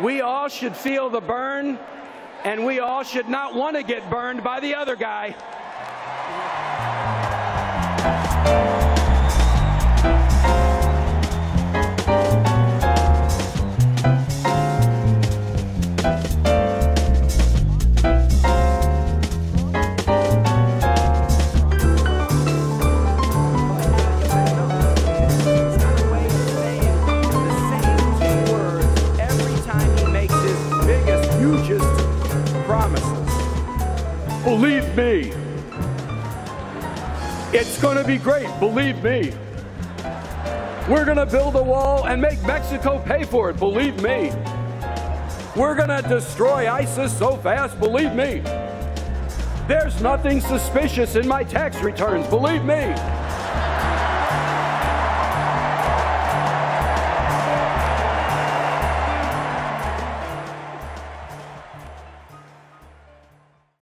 We all should feel the burn, and we all should not want to get burned by the other guy. Believe me, it's going to be great. Believe me, we're going to build a wall and make Mexico pay for it. Believe me, we're going to destroy ISIS so fast. Believe me, there's nothing suspicious in my tax returns. Believe me.